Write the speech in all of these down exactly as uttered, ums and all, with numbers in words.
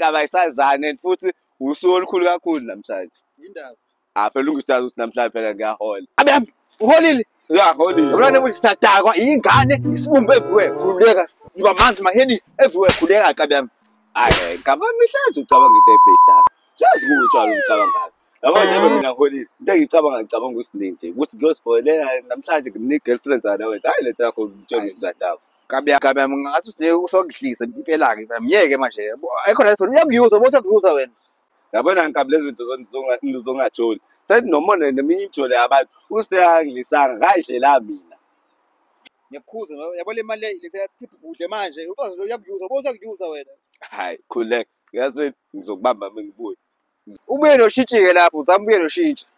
indaba ayisazane and futhi usuku olukhulu kakhulu namhlanje. Indaba. Ah phela ungisazi ukuthi namhlanje phela ngiyahola. Abe uholile. Ya holile. Yabona nebuthi sadakwa ingane isibumbe everywhere. Khuleka siba manzi mahenisi everywhere khuleka kabi yami. Hayi ngaba mihlazi ucabanga into ebhedala. Siyazi ukuthi walo ucabanga. Yabo nje mina holile. Into engicabanga ngicabanga usininje ukuthi ngiyospoilela namhlanje ngimnika girlfriend zana wethu. Hayi letha khona umtshela izadaba. Kabi kabi yami ngathi usine usokuhlisa impela ke myeke manje. Ayikho la phela uyakuyuza bose kuzuza wena. Yabona ngikabi lezi zinto zonke zongajoli. Sethi nomona neminye ijole yabantu useyanglisanga ngayidlela mina. Ngiyakhuza yabo le mali lethela siphi kudle manje ufazi uyakuyuza bose kuyuza wena. Hayi khuleka yazi ngizokubamba mengibuye. Ubuye noshitshike lapho uzama ubuye noshitshi.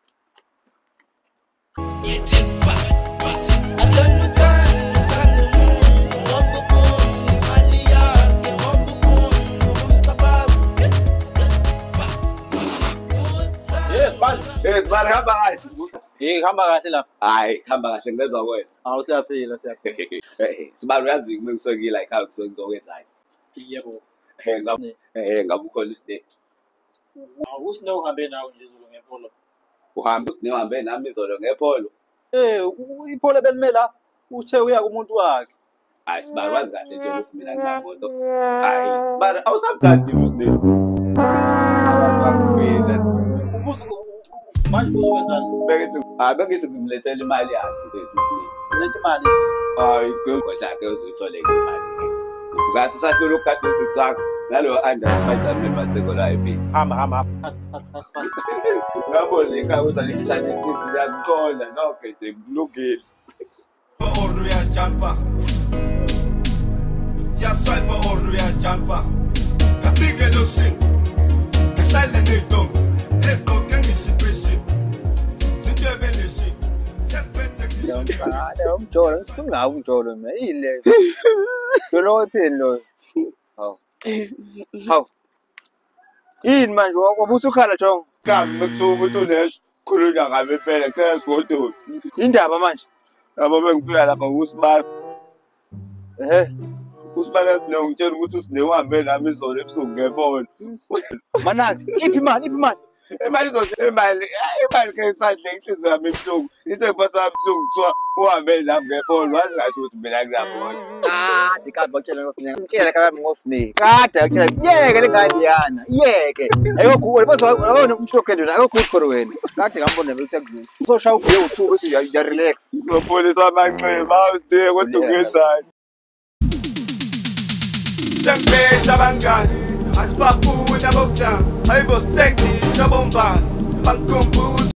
Yes, bari hamba kahle. Hey hamba kahle lapha. Hayi, hamba kahle ngezwe kwena. Awu siyaphila siyaphila. Eh, sibari uyazi kimi ngisokile like how kuzokwenzani. Yebo. Eh, ngabe eh ngabe ukhona isine. Awu usine uhambe nawe nje izolo ngepolo. Uhambe usine uhambe nami izolo ngepolo. Eh, ipolo belimela uthe uya kumuntu wakhe. Hayi, sibari wazi kahle nje ukuthi mina nginamoto. Hayi, sibari awusabugadi usine. Manje uzokwenzani? Bengithi, ah bengithi ngimlethele imali yakhe mfethu usine. Lethi imali. Hayi, ngogodla ke uzoyithola imali. Ngathi sahlula ukugada usisakho nalo understand member theko la iphi. Hamba hamba. Hathi hathi hathi. Ngabona ekhaya ukuthi alimhlanje sisi liyakuqonda nokho nje kulungile. Or uya jumper. Ya swipe or uya jumper. Kapike lotion. Kahlala nedom. Eko kangisifishin. Sitebeleshi. Sepethe kishin. Hayi umjolo singawu umjolo mina ile. Jolo uthini lo? Hawu. Hawu. Yini manje wabusa ukhala Jongo? Kambe bekuthuka ukuthi unesho khulula ngabe phela ngicela sigodoli. Indaba manje. Yabo bengifika lapha usibani. Ehhe. Usibani sine ungitshela ukuthi usine uhambe nami izolo ebusuku ngepolo. Manaki, iphi imali, iphi imali? Imali izothi imali, imali ke isandle inhliziyo yami ebuhlungu. Into engiphatha kabuhlungu kuthiwa uhambe nami ngepolo. Wazi kahle ukuthi mina ngiyabona. Ah, dikade bakutshela ngosine. Ngitshela kabi ngosine. Kade akutshela yeke lengane yana. Yeke. Ayokho bese wabona umshoko endona ayokho ukhona wena. Kade ngambona bese yakudlisa. Uzoshaya ubhiye uthu bese uya relax. Ngopolisa amanxeba awuside kodwa ungenzani? Sempetha abangani. Asibafuna bokujama. Ayibo sengishwa bombani. Bangikhumbuza